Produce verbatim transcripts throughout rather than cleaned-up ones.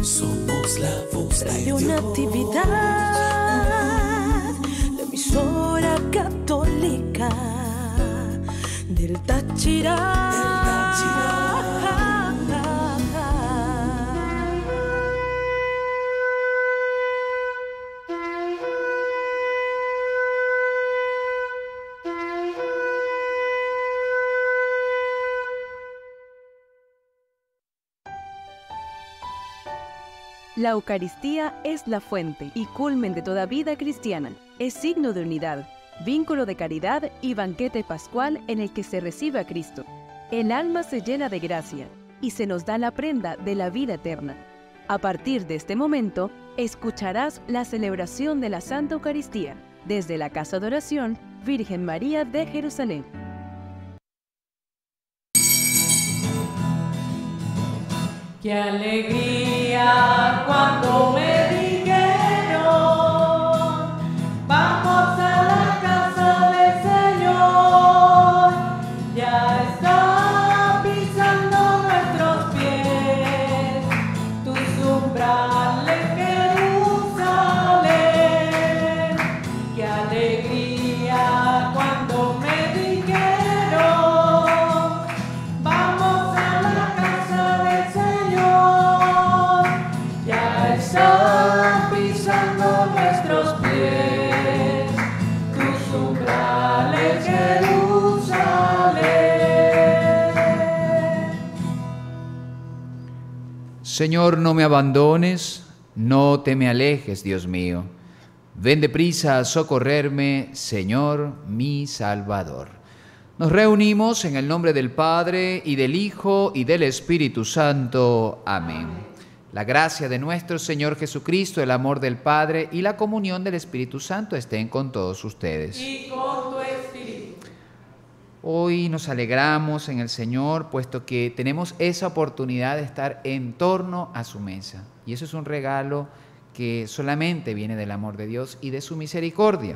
Somos la voz de Radio Dios. Natividad, la emisora católica del Táchira. La Eucaristía es la fuente y culmen de toda vida cristiana. Es signo de unidad, vínculo de caridad y banquete pascual en el que se recibe a Cristo. El alma se llena de gracia y se nos da la prenda de la vida eterna. A partir de este momento, escucharás la celebración de la Santa Eucaristía desde la Casa de Oración Virgen María de Jerusalén. ¡Qué alegría cuando me dijeron, vamos a la casa del Señor! Ya está pisando nuestros pies tus umbrales, Jerusalén. ¡Qué alegría cuando me dijeron, vamos a la casa del Señor! Ya están pisando nuestros pies tus umbrales, Jerusalén. Señor, no me abandones, no te me alejes, Dios mío. Ven deprisa a socorrerme, Señor, mi Salvador. Nos reunimos en el nombre del Padre, y del Hijo, y del Espíritu Santo. Amén. La gracia de nuestro Señor Jesucristo, el amor del Padre y la comunión del Espíritu Santo estén con todos ustedes. Y con tu espíritu. Hoy nos alegramos en el Señor, puesto que tenemos esa oportunidad de estar en torno a su mesa. Y eso es un regalo que solamente viene del amor de Dios y de su misericordia.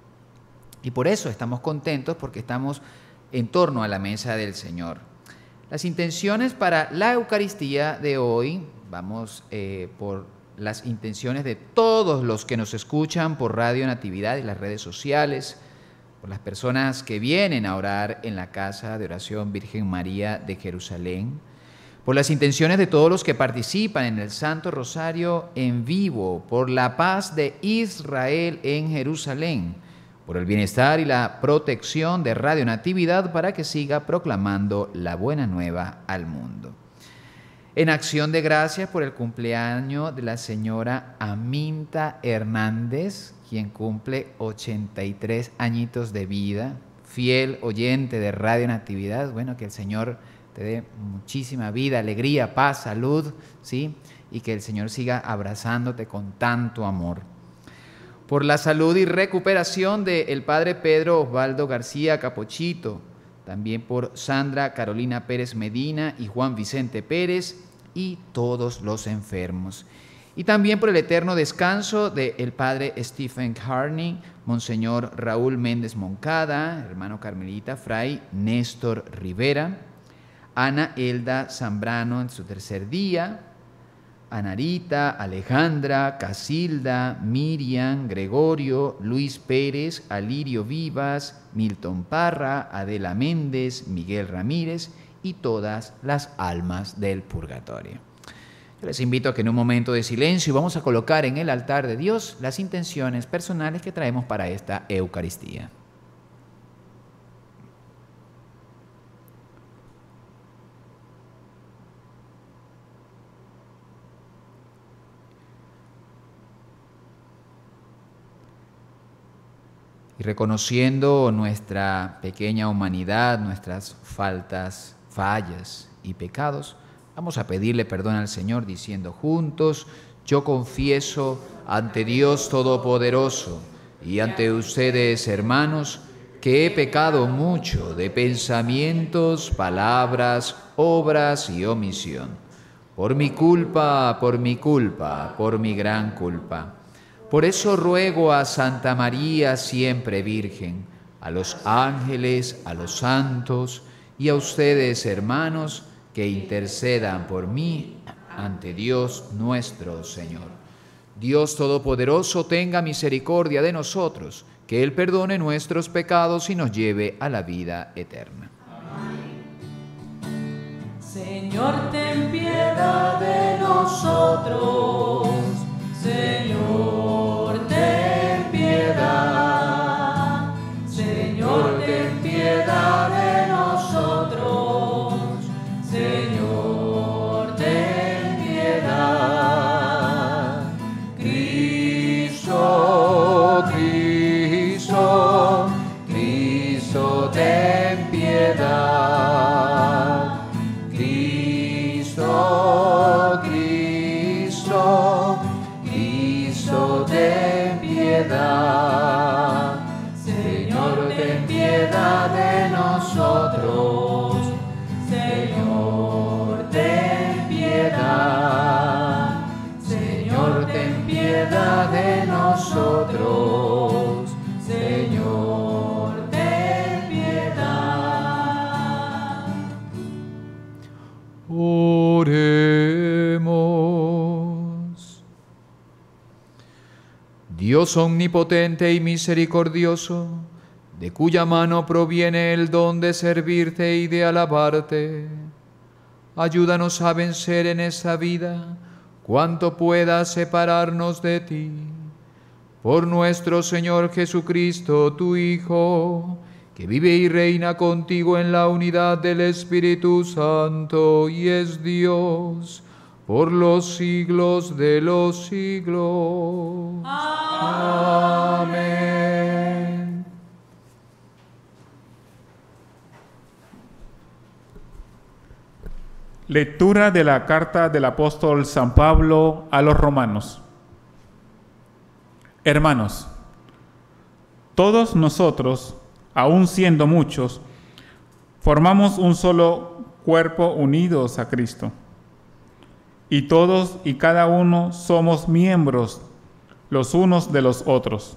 Y por eso estamos contentos, porque estamos en torno a la mesa del Señor. Las intenciones para la Eucaristía de hoy, vamos eh, por las intenciones de todos los que nos escuchan por Radio Natividad y las redes sociales, por las personas que vienen a orar en la Casa de Oración Virgen María de Jerusalén, por las intenciones de todos los que participan en el Santo Rosario en vivo, por la paz de Israel en Jerusalén, por el bienestar y la protección de Radio Natividad para que siga proclamando la buena nueva al mundo. En acción de gracias por el cumpleaños de la señora Aminta Hernández, quien cumple ochenta y tres añitos de vida, fiel oyente de Radio Natividad. Bueno, que el Señor te dé muchísima vida, alegría, paz, salud, ¿sí? Y que el Señor siga abrazándote con tanto amor. Por la salud y recuperación del padre Pedro Osvaldo García Capochito, también por Sandra Carolina Pérez Medina y Juan Vicente Pérez y todos los enfermos. Y también por el eterno descanso del padre Stephen Carney, Monseñor Raúl Méndez Moncada, hermano carmelita, fray Néstor Rivera, Ana Elda Zambrano en su tercer día, Anarita, Alejandra, Casilda, Miriam, Gregorio, Luis Pérez, Alirio Vivas, Milton Parra, Adela Méndez, Miguel Ramírez y todas las almas del purgatorio. Yo les invito a que en un momento de silencio vamos a colocar en el altar de Dios las intenciones personales que traemos para esta Eucaristía. Y reconociendo nuestra pequeña humanidad, nuestras faltas, fallas y pecados, vamos a pedirle perdón al Señor diciendo juntos: yo confieso ante Dios Todopoderoso y ante ustedes, hermanos, que he pecado mucho de pensamientos, palabras, obras y omisión. Por mi culpa, por mi culpa, por mi gran culpa. Por eso ruego a Santa María, siempre Virgen, a los ángeles, a los santos y a ustedes, hermanos, que intercedan por mí ante Dios nuestro Señor. Dios Todopoderoso tenga misericordia de nosotros, que Él perdone nuestros pecados y nos lleve a la vida eterna. Señor, ten piedad de nosotros. Señor, ten piedad. Señor, ten piedad de nosotros. Señor, ten piedad. Cristo, Cristo, Cristo, ten piedad. Cristo, Cristo, Cristo, ten piedad. Señor, ten piedad de nosotros. Señor, ten piedad. Señor, ten piedad de nosotros. Señor, ten piedad. Oremos. Dios omnipotente y misericordioso, de cuya mano proviene el don de servirte y de alabarte, ayúdanos a vencer en esta vida cuanto pueda separarnos de ti. Por nuestro Señor Jesucristo, tu Hijo, que vive y reina contigo en la unidad del Espíritu Santo y es Dios por los siglos de los siglos. Amén. Lectura de la carta del apóstol San Pablo a los romanos. Hermanos, todos nosotros, aun siendo muchos, formamos un solo cuerpo unidos a Cristo. Y todos y cada uno somos miembros los unos de los otros.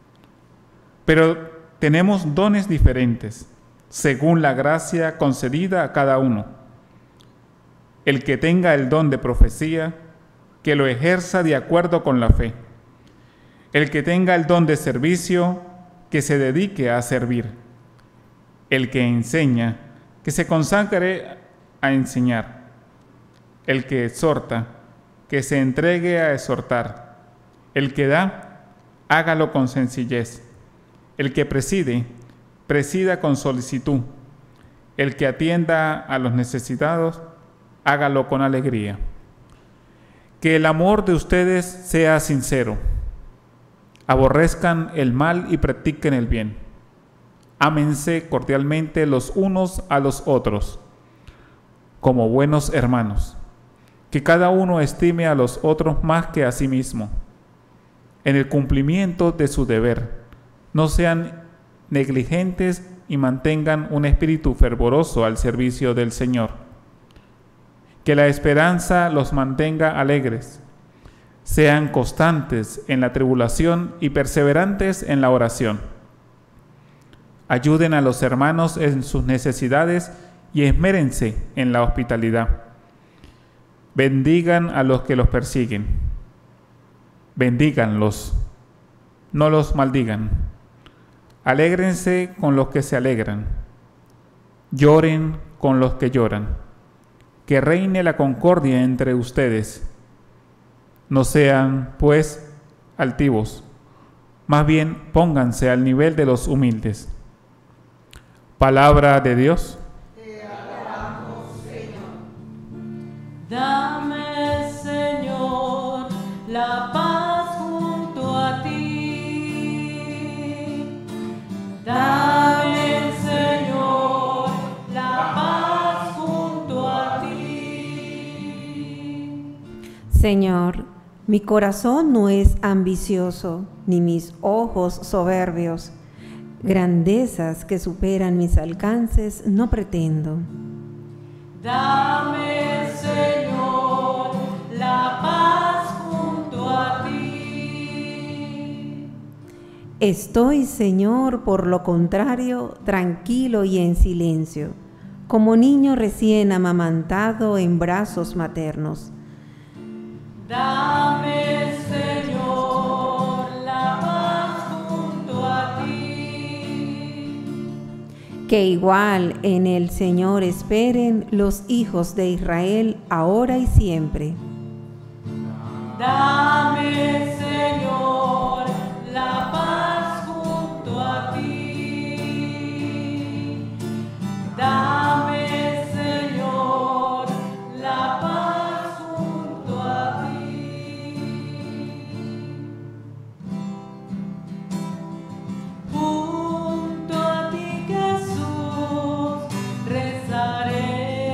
Pero tenemos dones diferentes, según la gracia concedida a cada uno. El que tenga el don de profecía, que lo ejerza de acuerdo con la fe. El que tenga el don de servicio, que se dedique a servir. El que enseña, que se consagre a enseñar. El que exhorta, que se entregue a exhortar. El que da, hágalo con sencillez. El que preside, presida con solicitud. El que atienda a los necesitados, hágalo con alegría. Que el amor de ustedes sea sincero. Aborrezcan el mal y practiquen el bien. Ámense cordialmente los unos a los otros, como buenos hermanos. Que cada uno estime a los otros más que a sí mismo. En el cumplimiento de su deber, no sean negligentes y mantengan un espíritu fervoroso al servicio del Señor. Que la esperanza los mantenga alegres. Sean constantes en la tribulación y perseverantes en la oración. Ayuden a los hermanos en sus necesidades y esmérense en la hospitalidad. Bendigan a los que los persiguen. Bendíganlos, no los maldigan. Alégrense con los que se alegran. Lloren con los que lloran. Que reine la concordia entre ustedes. No sean, pues, altivos, más bien pónganse al nivel de los humildes. Palabra de Dios. Te alabamos, Señor. Dame, Señor, la paz junto a ti. Dame, Señor, la paz junto a ti. Señor, mi corazón no es ambicioso, ni mis ojos soberbios. Grandezas que superan mis alcances no pretendo. Dame, Señor, la paz junto a ti. Estoy, Señor, por lo contrario, tranquilo y en silencio, como niño recién amamantado en brazos maternos. Dame, Señor, la paz junto a ti. Que igual en el Señor esperen los hijos de Israel ahora y siempre. Dame, Señor, la paz junto a ti. Dame, Señor, la paz junto a ti. Junto a ti, Jesús, rezaré.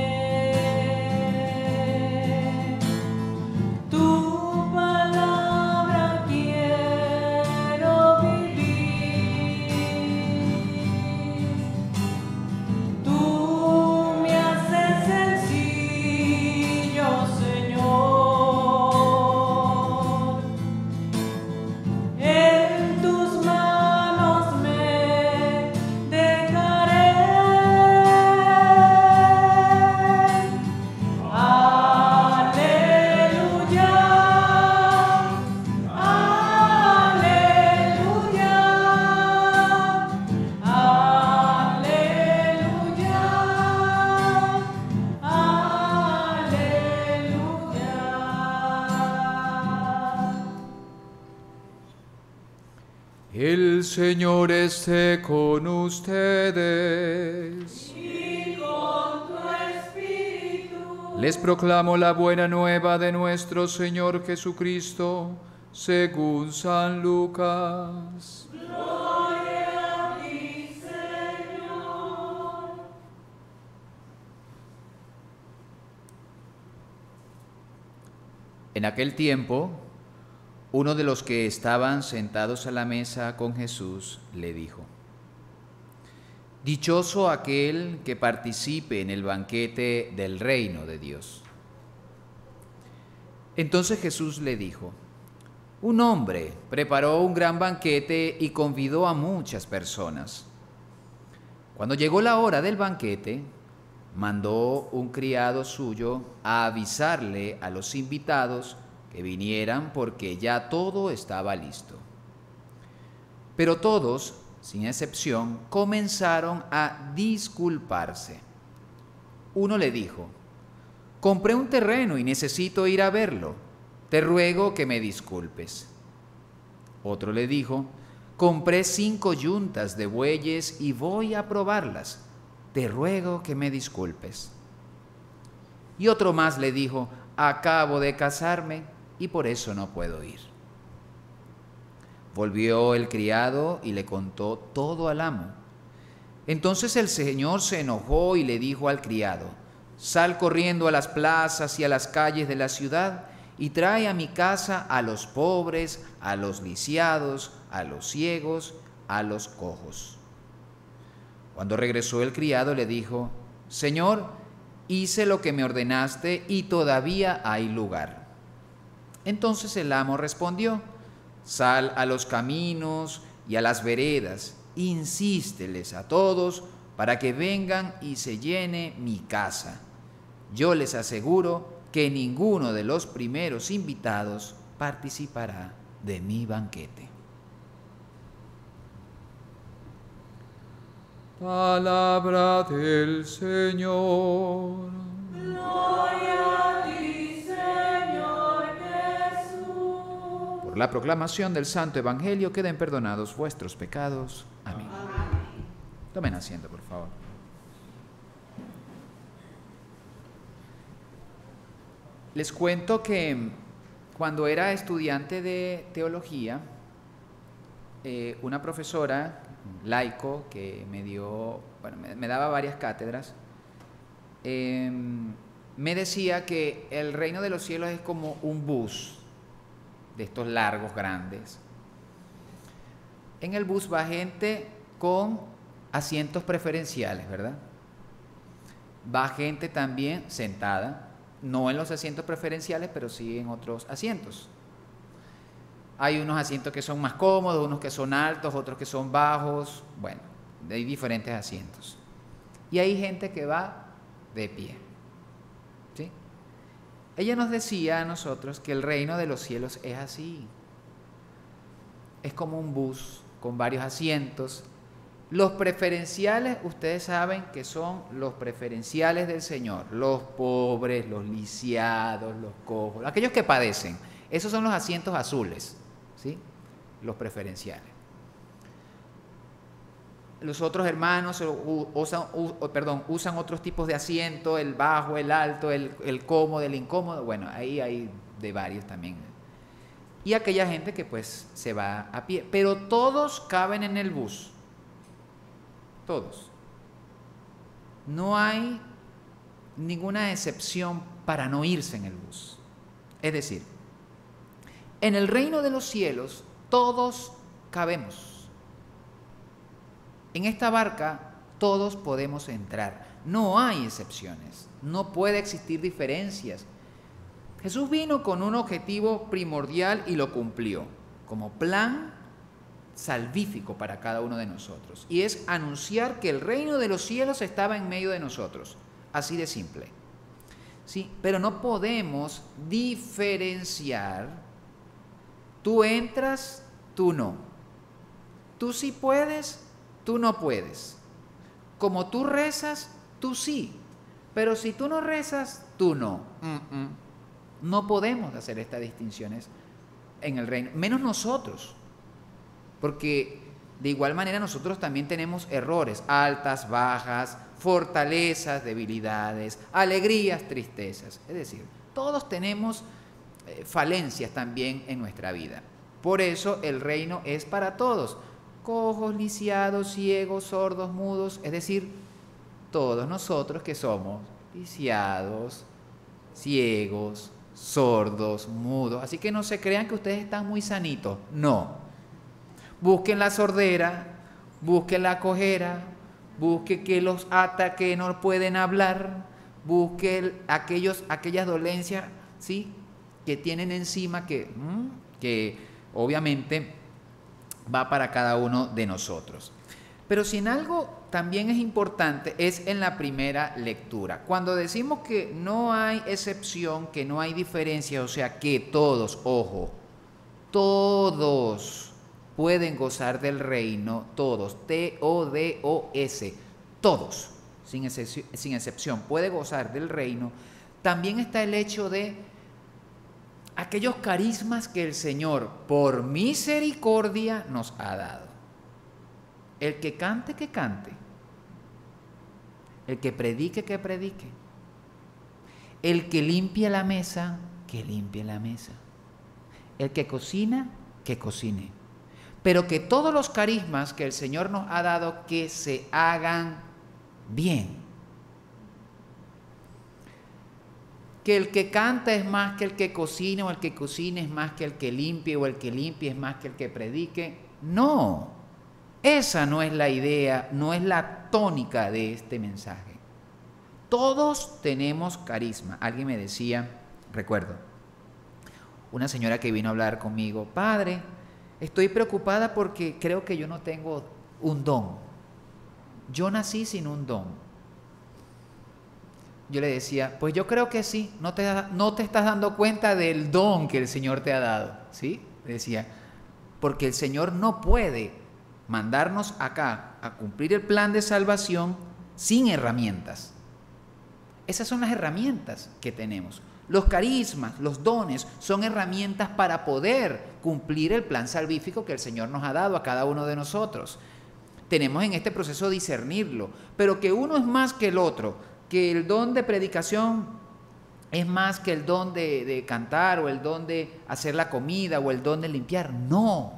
Tu palabra quiero vivir. Tú me haces sencillo, Señor. En tus manos me dejaré. Aleluya, aleluya, aleluya. El Señor esté con ustedes. Y con tu espíritu. Les proclamo la buena nueva de nuestro Señor Jesucristo, según San Lucas. Gloria a ti, Señor. En aquel tiempo, uno de los que estaban sentados a la mesa con Jesús le dijo: Dichoso aquel que participe en el banquete del reino de Dios. Entonces Jesús le dijo: Un hombre preparó un gran banquete y convidó a muchas personas. Cuando llegó la hora del banquete, mandó un criado suyo a avisarle a los invitados que vinieran porque ya todo estaba listo. Pero todos, sin excepción, comenzaron a disculparse. Uno le dijo: Compré un terreno y necesito ir a verlo. Te ruego que me disculpes. Otro le dijo: Compré cinco yuntas de bueyes y voy a probarlas. Te ruego que me disculpes. Y otro más le dijo: Acabo de casarme y por eso no puedo ir. Volvió el criado y le contó todo al amo. Entonces el señor se enojó y le dijo al criado: Sal corriendo a las plazas y a las calles de la ciudad y trae a mi casa a los pobres, a los lisiados, a los ciegos, a los cojos. Cuando regresó el criado le dijo: Señor, hice lo que me ordenaste y todavía hay lugar. Entonces el amo respondió: Sal a los caminos y a las veredas, insísteles a todos para que vengan y se llene mi casa. Yo les aseguro que ninguno de los primeros invitados participará de mi banquete. Palabra del Señor. Gloria a ti, Señor Jesús. Por la proclamación del Santo Evangelio queden perdonados vuestros pecados. Amén. Tomen asiento, por favor. Les cuento que cuando era estudiante de teología, eh, una profesora, laico, que me dio, bueno, me, me daba varias cátedras, eh, me decía que el reino de los cielos es como un bus de estos largos, grandes. En el bus va gente con asientos preferenciales, ¿verdad? Va gente también sentada, no en los asientos preferenciales, pero sí en otros asientos. Hay unos asientos que son más cómodos, unos que son altos, otros que son bajos, bueno, hay diferentes asientos. Y hay gente que va de pie, ¿sí? ella nos decía a nosotros que el reino de los cielos es así. Es como un bus con varios asientos. Los preferenciales, ustedes saben que son los preferenciales del Señor. Los pobres, los lisiados, los cojos, aquellos que padecen. Esos son los asientos azules, ¿sí? Los preferenciales. Los otros hermanos usan, perdón, usan otros tipos de asiento, el bajo, el alto, el, el cómodo, el incómodo. Bueno, ahí hay de varios también. Y aquella gente que pues se va a pie. Pero todos caben en el bus. Todos. No hay ninguna excepción para no irse en el bus. Es decir, en el reino de los cielos todos cabemos. En esta barca todos podemos entrar. No hay excepciones. No puede existir diferencias. Jesús vino con un objetivo primordial y lo cumplió, como plan salvífico para cada uno de nosotros. Y es anunciar que el reino de los cielos estaba en medio de nosotros. Así de simple. ¿Sí? Pero no podemos diferenciar. Tú entras, tú no. Tú sí puedes, tú no puedes. Como tú rezas, tú sí. Pero si tú no rezas, tú no. Mm-mm. No podemos hacer estas distinciones en el reino, menos nosotros. Porque de igual manera nosotros también tenemos errores, altas, bajas, fortalezas, debilidades, alegrías, tristezas. Es decir, todos tenemos eh, falencias también en nuestra vida. Por eso el reino es para todos. Cojos, lisiados, ciegos, sordos, mudos. Es decir, todos nosotros que somos lisiados, ciegos, sordos, mudos. Así que no se crean que ustedes están muy sanitos. No. Busquen la sordera, busquen la cojera, busquen que los ata que no pueden hablar, busquen aquellos, aquellas dolencias, ¿sí?, que tienen encima que, que obviamente va para cada uno de nosotros. Pero si en algo también es importante es en la primera lectura. Cuando decimos que no hay excepción, que no hay diferencia, o sea que todos, ojo, todos pueden gozar del reino, todos, T O D O S, todos, sin excepción, sin excepción, puede gozar del reino. También está el hecho de aquellos carismas que el Señor, por misericordia, nos ha dado. El que cante, que cante. El que predique, que predique. El que limpie la mesa, que limpie la mesa. El que cocina, que cocine. Pero que todos los carismas que el Señor nos ha dado, que se hagan bien. Que el que canta es más que el que cocina, o el que cocina es más que el que limpie, o el que limpie es más que el que predique. No, esa no es la idea, no es la tónica de este mensaje. Todos tenemos carisma. Alguien me decía, recuerdo, una señora que vino a hablar conmigo, padre, estoy preocupada porque creo que yo no tengo un don. Yo nací sin un don. Yo le decía, pues yo creo que sí, no te, no te estás dando cuenta del don que el Señor te ha dado, ¿sí? Le decía, porque el Señor no puede mandarnos acá a cumplir el plan de salvación sin herramientas. Esas son las herramientas que tenemos. Los carismas, los dones, son herramientas para poder cumplir el plan salvífico que el Señor nos ha dado a cada uno de nosotros. Tenemos en este proceso discernirlo, pero que uno es más que el otro, que el don de predicación es más que el don de, de cantar, o el don de hacer la comida, o el don de limpiar. No.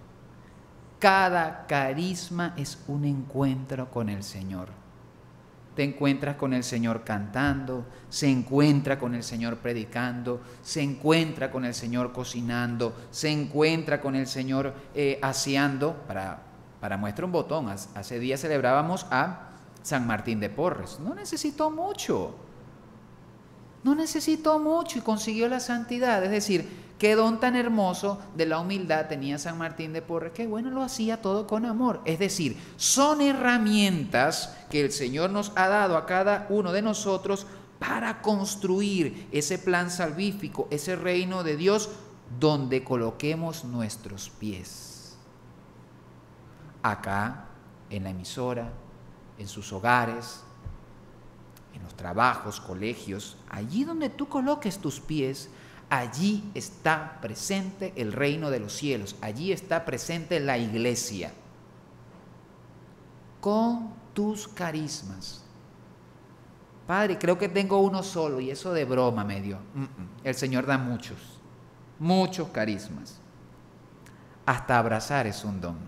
Cada carisma es un encuentro con el Señor. Te encuentras con el Señor cantando, se encuentra con el Señor predicando, se encuentra con el Señor cocinando, se encuentra con el Señor eh, aseando. Para, para muestra un botón, hace días celebrábamos a San Martín de Porres. No necesitó mucho, no necesitó mucho y consiguió la santidad. Es decir, qué don tan hermoso de la humildad tenía San Martín de Porres, que bueno, lo hacía todo con amor. Es decir, son herramientas que el Señor nos ha dado a cada uno de nosotros para construir ese plan salvífico, ese reino de Dios donde coloquemos nuestros pies. Acá, en la emisora, en sus hogares, en los trabajos, colegios, allí donde tú coloques tus pies, allí está presente el reino de los cielos, allí está presente la iglesia, con tus carismas. Padre, creo que tengo uno solo y eso de broma me dio. El Señor da muchos, muchos carismas. Hasta abrazar es un don.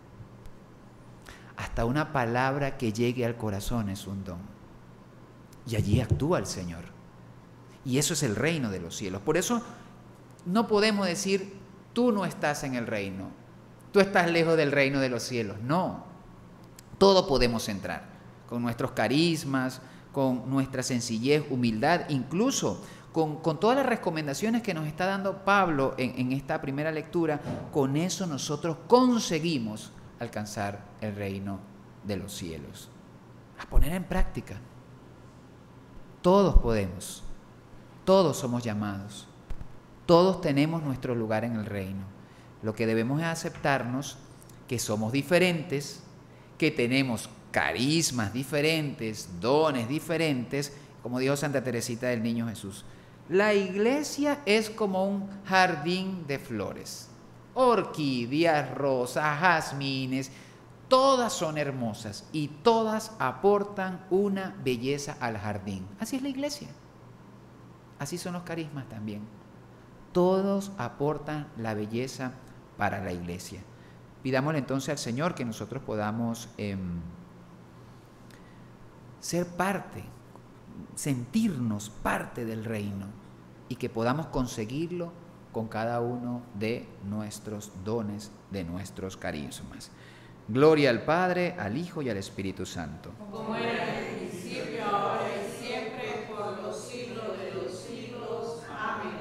Hasta una palabra que llegue al corazón es un don. Y allí actúa el Señor. Y eso es el reino de los cielos. Por eso no podemos decir, tú no estás en el reino, tú estás lejos del reino de los cielos. No, todos podemos entrar, con nuestros carismas, con nuestra sencillez, humildad, incluso con, con todas las recomendaciones que nos está dando Pablo en, en esta primera lectura. Con eso nosotros conseguimos alcanzar el reino de los cielos. A poner en práctica. Todos podemos. Todos somos llamados, todos tenemos nuestro lugar en el reino. Lo que debemos es aceptarnos que somos diferentes, que tenemos carismas diferentes, dones diferentes, como dijo Santa Teresita del Niño Jesús. La iglesia es como un jardín de flores, orquídeas, rosas, jazmines, todas son hermosas y todas aportan una belleza al jardín. Así es la iglesia. Así son los carismas también. Todos aportan la belleza para la iglesia. Pidámosle entonces al Señor que nosotros podamos eh, ser parte, sentirnos parte del reino y que podamos conseguirlo con cada uno de nuestros dones, de nuestros carismas. Gloria al Padre, al Hijo y al Espíritu Santo. Como era en el principio, ahora y siempre, por los siglos de los siglos. Amén.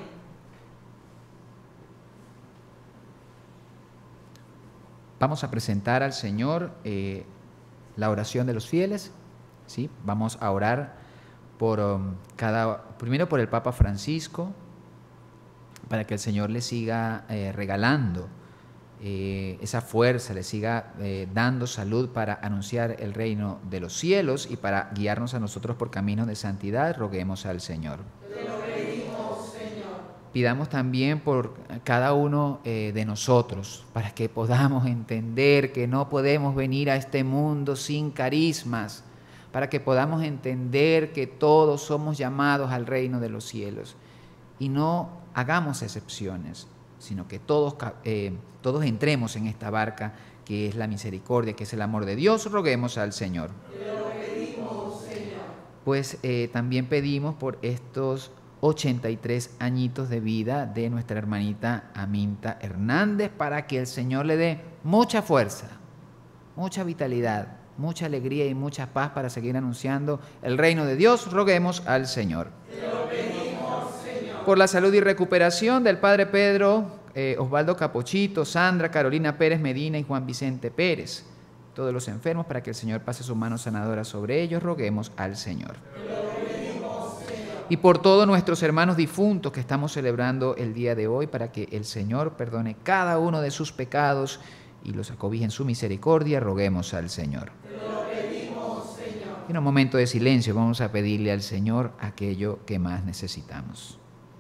Vamos a presentar al Señor eh, la oración de los fieles, ¿sí? Vamos a orar por um, cada, primero por el Papa Francisco, para que el Señor le siga eh, regalando eh, esa fuerza, le siga eh, dando salud para anunciar el reino de los cielos y para guiarnos a nosotros por caminos de santidad. Roguemos al Señor. Te lo pedimos, Señor. Pidamos también por cada uno eh, de nosotros, para que podamos entender que no podemos venir a este mundo sin carismas, para que podamos entender que todos somos llamados al reino de los cielos y no hagamos excepciones, sino que todos, eh, todos entremos en esta barca que es la misericordia, que es el amor de Dios. Roguemos al Señor. Te lo pedimos, Señor. Pues eh, también pedimos por estos ochenta y tres añitos de vida de nuestra hermanita Aminta Hernández, para que el Señor le dé mucha fuerza, mucha vitalidad, mucha alegría y mucha paz para seguir anunciando el reino de Dios. Roguemos al Señor. Te lo pedimos, Señor. Por la salud y recuperación del Padre Pedro, eh, Osvaldo Capochito, Sandra, Carolina Pérez Medina y Juan Vicente Pérez, todos los enfermos, para que el Señor pase su mano sanadora sobre ellos. Roguemos al Señor. Te lo pedimos, Señor. Y por todos nuestros hermanos difuntos que estamos celebrando el día de hoy, para que el Señor perdone cada uno de sus pecados y los acobije en su misericordia. Roguemos al Señor. Te lo pedimos, Señor. En un momento de silencio vamos a pedirle al Señor aquello que más necesitamos.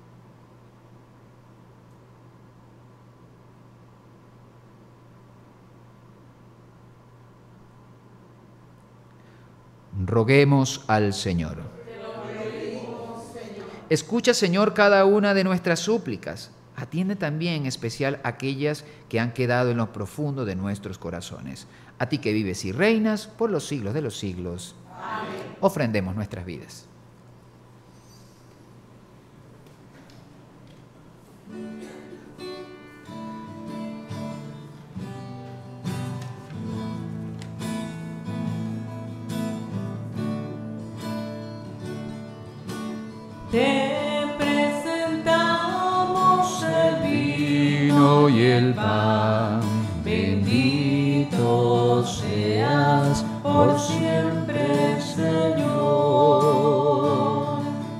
Roguemos al Señor. Te lo pedimos, Señor. Escucha, Señor, cada una de nuestras súplicas. Atiende también en especial aquellas que han quedado en lo profundo de nuestros corazones. A ti que vives y reinas por los siglos de los siglos. Amén. Ofrendemos nuestras vidas. Te presentamos el vino Y el pan, bendito seas por siempre, Señor.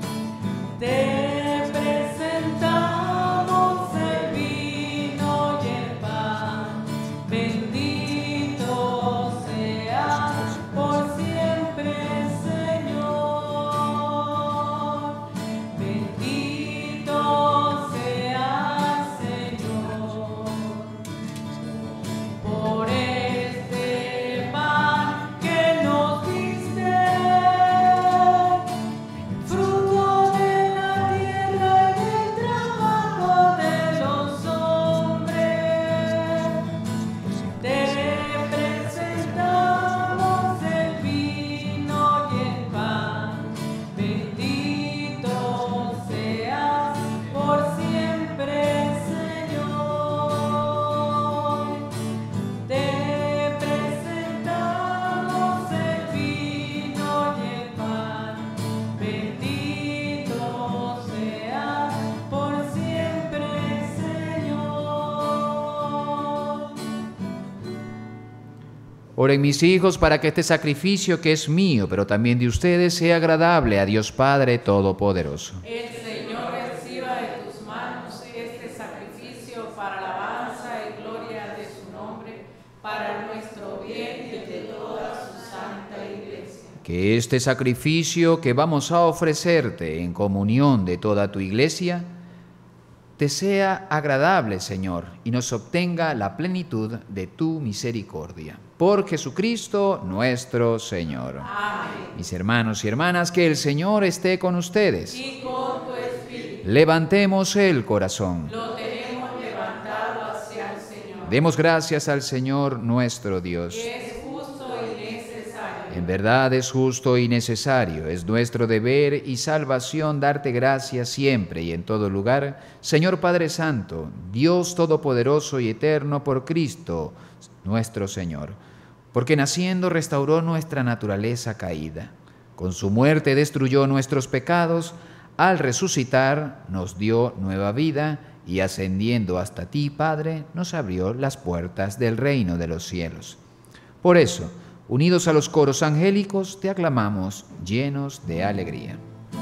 Oren mis hijos para que este sacrificio que es mío, pero también de ustedes, sea agradable a Dios Padre Todopoderoso. El Señor reciba de tus manos este sacrificio para alabanza y gloria de su nombre, para nuestro bien y el de toda su santa iglesia. Que este sacrificio que vamos a ofrecerte en comunión de toda tu iglesia, te sea agradable, Señor, y nos obtenga la plenitud de tu misericordia. Por Jesucristo nuestro Señor. Amén. Mis hermanos y hermanas, que el Señor esté con ustedes. Y con tu espíritu. Levantemos el corazón. Lo tenemos levantado hacia el Señor. Demos gracias al Señor nuestro Dios. Es justo y necesario. En verdad es justo y necesario, es nuestro deber y salvación darte gracias siempre y en todo lugar, Señor Padre Santo, Dios Todopoderoso y Eterno, por Cristo nuestro Señor, porque naciendo restauró nuestra naturaleza caída. Con su muerte destruyó nuestros pecados, al resucitar nos dio nueva vida y ascendiendo hasta ti, Padre, nos abrió las puertas del reino de los cielos. Por eso, unidos a los coros angélicos, te aclamamos llenos de alegría.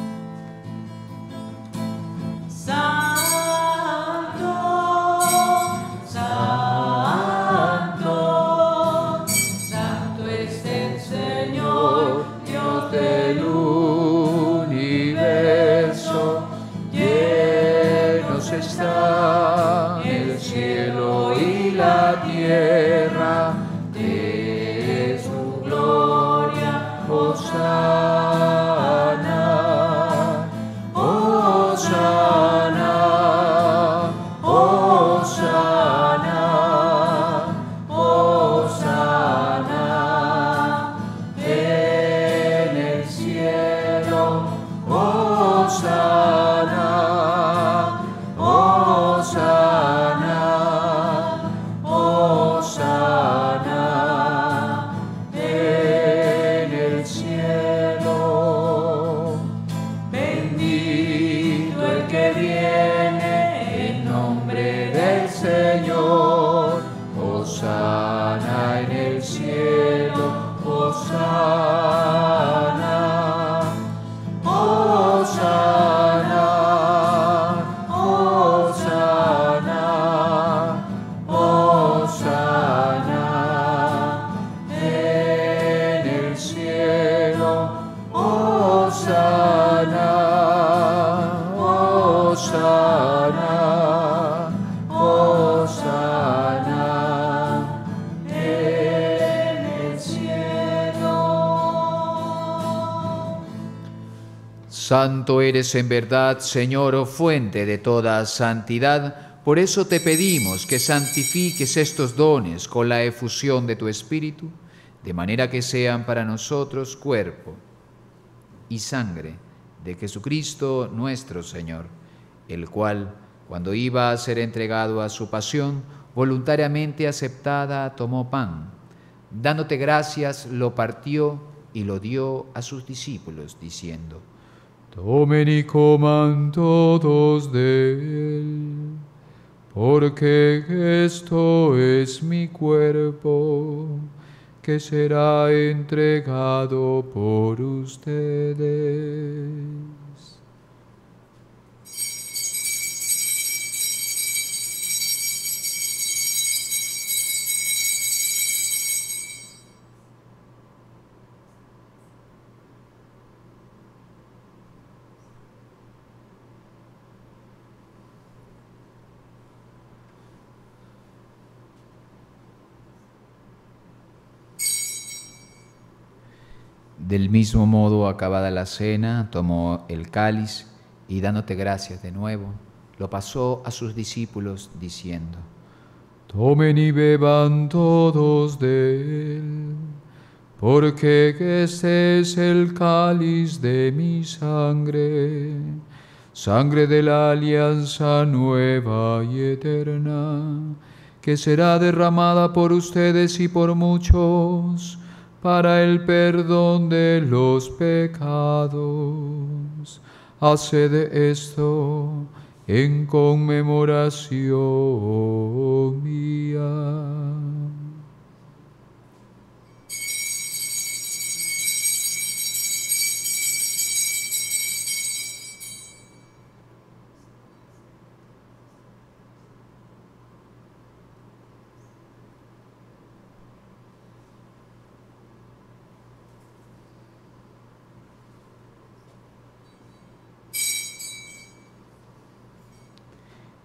Está el cielo y la tierra de su gloria. Hosana, Hosana, Hosana, Hosana en el cielo. Hosana. Hosana, Hosana en el cielo. Bendito el que viene en nombre del Señor. Hosana en el cielo. Hosana, Hosana. Hosana, Hosana en el cielo. Santo eres en verdad, Señor, fuente de toda santidad. Por eso te pedimos que santifiques estos dones con la efusión de tu Espíritu, de manera que sean para nosotros cuerpo y sangre de Jesucristo nuestro Señor, el cual, cuando iba a ser entregado a su pasión, voluntariamente aceptada, tomó pan. Dándote gracias, lo partió y lo dio a sus discípulos, diciendo: Tomen y coman todos de él, porque esto es mi cuerpo, que será entregado por ustedes. Del mismo modo, acabada la cena, tomó el cáliz y dándote gracias de nuevo, lo pasó a sus discípulos diciendo: Tomen y beban todos de él, porque este es el cáliz de mi sangre, sangre de la alianza nueva y eterna, que será derramada por ustedes y por muchos, para el perdón de los pecados. Haced esto en conmemoración mía.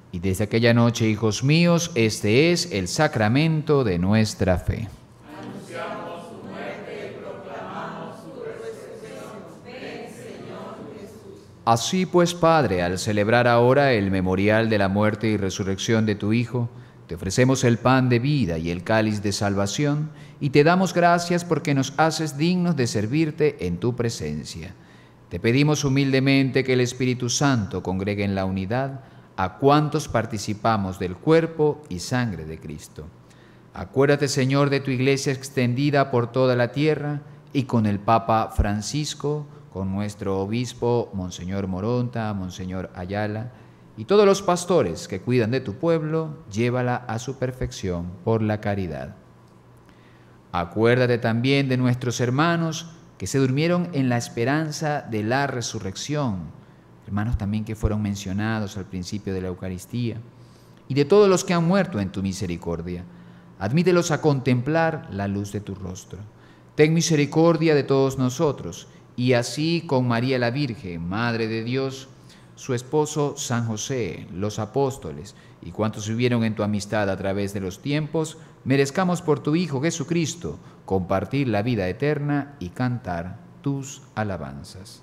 Y desde aquella noche, hijos míos, este es el sacramento de nuestra fe. Anunciamos tu muerte y proclamamos tu resurrección. Ven, Señor Jesús. Así pues, Padre, al celebrar ahora el memorial de la muerte y resurrección de tu Hijo, te ofrecemos el pan de vida y el cáliz de salvación, y te damos gracias porque nos haces dignos de servirte en tu presencia. Te pedimos humildemente que el Espíritu Santo congregue en la unidad a cuantos participamos del cuerpo y sangre de Cristo. Acuérdate, Señor, de tu iglesia extendida por toda la tierra y con el Papa Francisco, con nuestro obispo, Monseñor Moronta, Monseñor Ayala, y todos los pastores que cuidan de tu pueblo, llévala a su perfección por la caridad. Acuérdate también de nuestros hermanos que se durmieron en la esperanza de la resurrección, hermanos también que fueron mencionados al principio de la Eucaristía, y de todos los que han muerto en tu misericordia. Admítelos a contemplar la luz de tu rostro. Ten misericordia de todos nosotros, y así con María la Virgen, Madre de Dios, su esposo San José, los apóstoles, y cuantos vivieron en tu amistad a través de los tiempos, merezcamos por tu Hijo Jesucristo compartir la vida eterna y cantar tus alabanzas.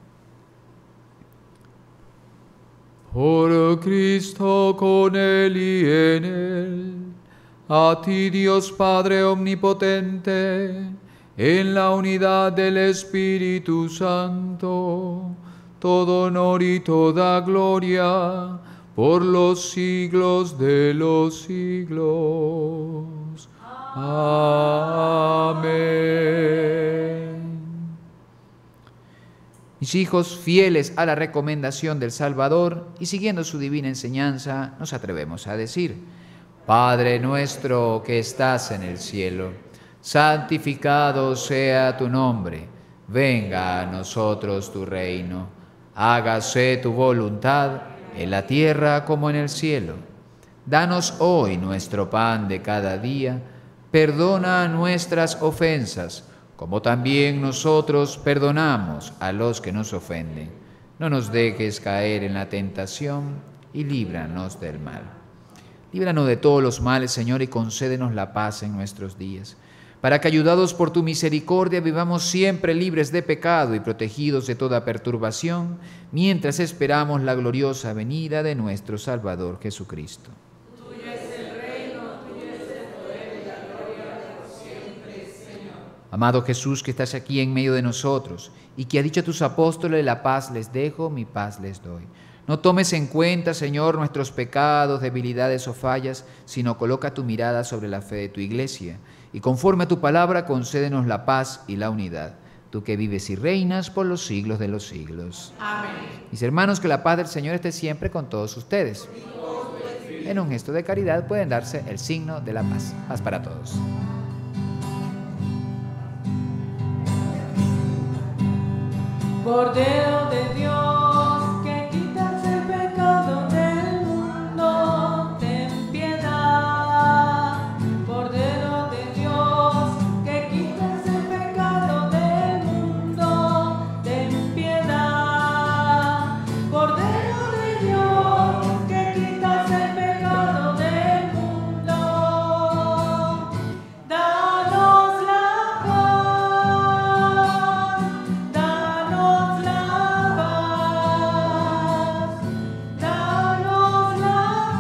Por Cristo, con Él y en Él, a ti Dios Padre Omnipotente, en la unidad del Espíritu Santo, todo honor y toda gloria, por los siglos de los siglos. Amén. Mis hijos, fieles a la recomendación del Salvador y siguiendo su divina enseñanza, nos atrevemos a decir: Padre nuestro que estás en el cielo, santificado sea tu nombre, venga a nosotros tu reino, hágase tu voluntad en la tierra como en el cielo. Danos hoy nuestro pan de cada día, perdona nuestras ofensas, como también nosotros perdonamos a los que nos ofenden. No nos dejes caer en la tentación y líbranos del mal. Líbranos de todos los males, Señor, y concédenos la paz en nuestros días, para que, ayudados por tu misericordia, vivamos siempre libres de pecado y protegidos de toda perturbación, mientras esperamos la gloriosa venida de nuestro Salvador Jesucristo. Amado Jesús, que estás aquí en medio de nosotros y que ha dicho a tus apóstoles: la paz les dejo, mi paz les doy. No tomes en cuenta, Señor, nuestros pecados, debilidades o fallas, sino coloca tu mirada sobre la fe de tu iglesia y conforme a tu palabra concédenos la paz y la unidad. Tú que vives y reinas por los siglos de los siglos. Amén. Mis hermanos, que la paz del Señor esté siempre con todos ustedes. En un gesto de caridad pueden darse el signo de la paz. Paz para todos. Cordero de Dios, que quitas el pecado del mundo, ten piedad. Cordero de Dios, que quitas el pecado del mundo, ten piedad. Cordero de Dios, que quitas el pecado del mundo, danos la paz, danos la paz, danos la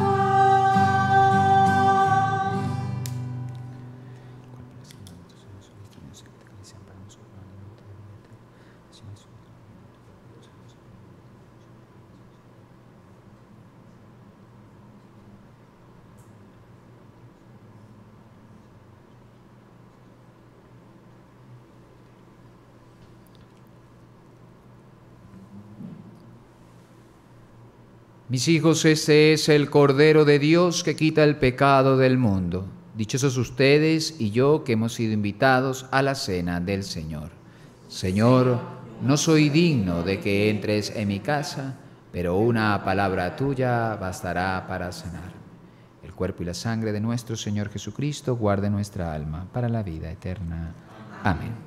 paz. Mis hijos, este es el Cordero de Dios que quita el pecado del mundo. Dichosos ustedes y yo que hemos sido invitados a la cena del Señor. Señor, no soy digno de que entres en mi casa, pero una palabra tuya bastará para sanar. El cuerpo y la sangre de nuestro Señor Jesucristo guarde nuestra alma para la vida eterna. Amén.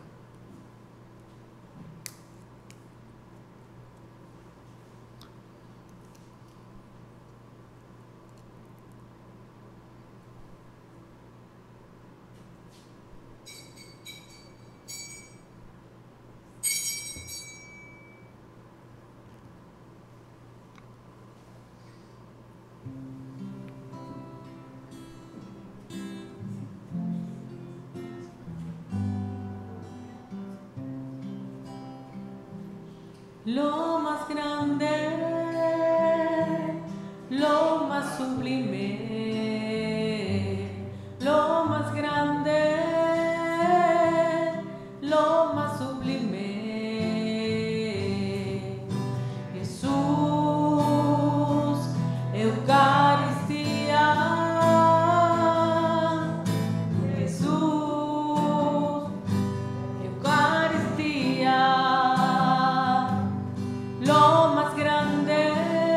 lo más grande, lo más sublime, lo más grande, lo más sublime. Jesús, Eucaristía, Jesús, Eucaristía, lo más grande,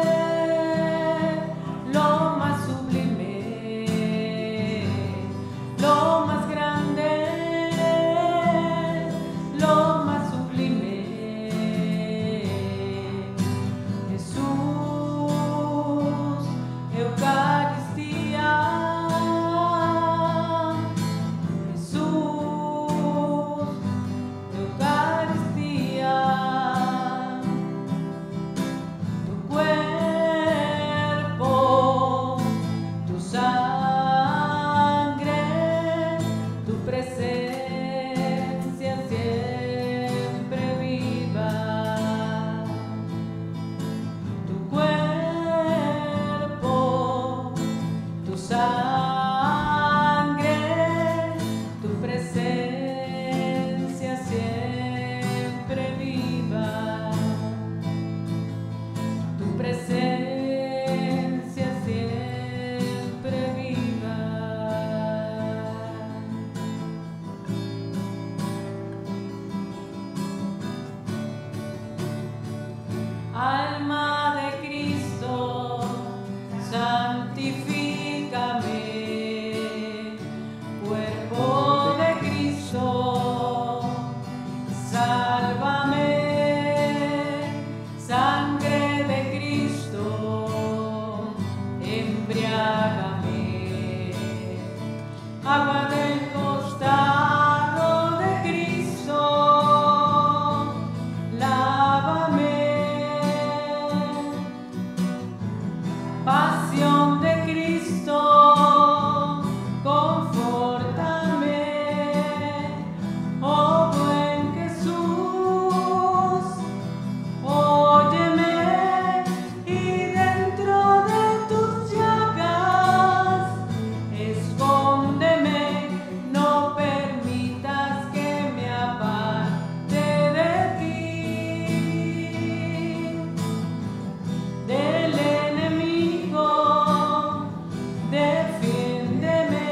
lo más sublime, lo más grande, lo más sublime. Jesús, Eucaristía, Jesús, Eucaristía, tu cuerpo, tu sangre, tu presencia siempre viva, tu cuerpo, tu sangre, tu presencia siempre viva, tu presencia siempre viva. Alma de Cristo, santifícame. Cuerpo de Cristo, sálvame. Sangre de Cristo, embriágame. Agua del costado de Cristo, lávame. Pasión de Cristo, confórtame. Oh buen Jesús, óyeme, y dentro de tus llagas escóndeme. No permitas que me aparte de ti, del enemigo, defiéndeme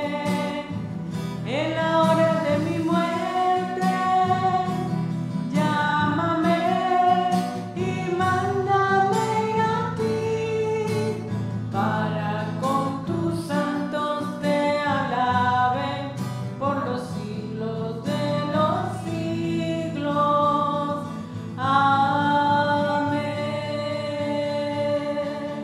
en la hora de mi muerte. Llámame y mándame a ti, para con tus santos te alaben por los siglos de los siglos. Amén.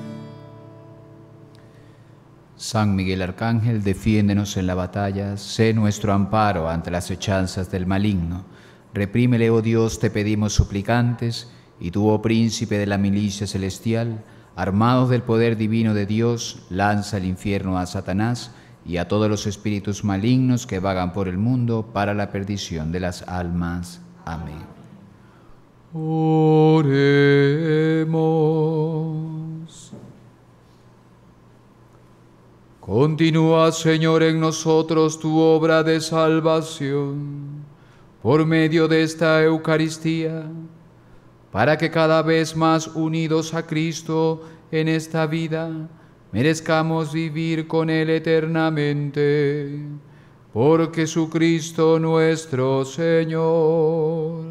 San Miguel Arcángel, defiéndenos en la batalla, sé nuestro amparo ante las hechanzas del maligno. Reprímele, oh Dios, te pedimos suplicantes, y tú, oh príncipe de la milicia celestial, armados del poder divino de Dios, lanza al infierno a Satanás y a todos los espíritus malignos que vagan por el mundo para la perdición de las almas. Amén. Oremos. Continúa, Señor, en nosotros tu obra de salvación por medio de esta Eucaristía, para que cada vez más unidos a Cristo en esta vida, merezcamos vivir con Él eternamente. Por Jesucristo nuestro Señor.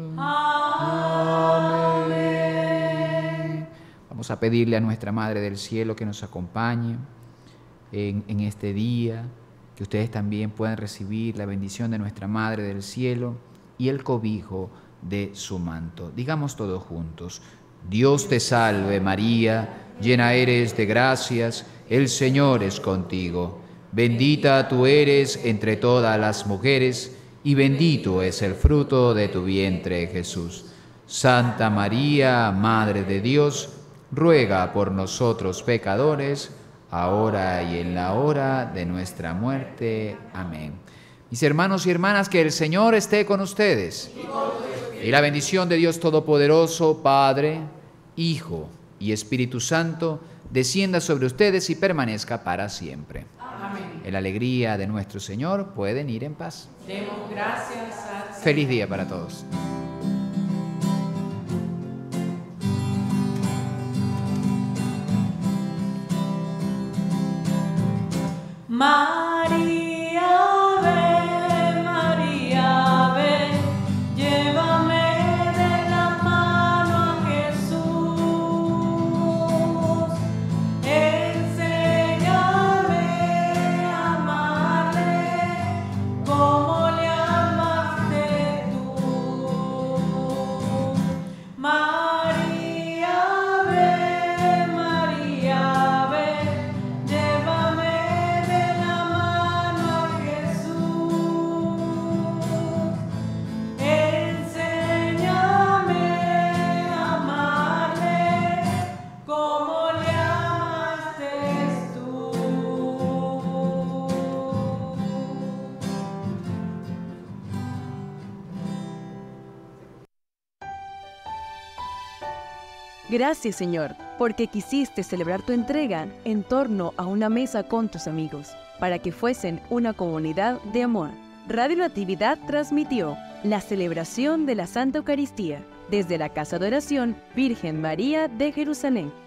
Amén. Vamos a pedirle a nuestra Madre del Cielo que nos acompañe en, en este día, que ustedes también puedan recibir la bendición de nuestra Madre del Cielo y el cobijo de su manto. Digamos todos juntos: Dios te salve María, llena eres de gracias, el Señor es contigo. Bendita tú eres entre todas las mujeres, y bendito es el fruto de tu vientre, Jesús. Santa María, Madre de Dios, ruega por nosotros pecadores, ahora y en la hora de nuestra muerte. Amén. Mis hermanos y hermanas, que el Señor esté con ustedes. Y con tu espíritu. Y la bendición de Dios Todopoderoso, Padre, Hijo y Espíritu Santo, descienda sobre ustedes y permanezca para siempre. Amén. En la alegría de nuestro Señor pueden ir en paz. Demos gracias al Señor. Feliz día para todos. María, ven, María, ven, llévame de la mano a Jesús. Enséñame a amarle como le amaste tú. María, ven, María, ven, llévame de la mano a Jesús. Enséñame a amarle como le amaste tú. Gracias, Señor, porque quisiste celebrar tu entrega en torno a una mesa con tus amigos, para que fuesen una comunidad de amor. Radio Natividad transmitió la celebración de la Santa Eucaristía desde la Casa de Oración Virgen María de Jerusalén.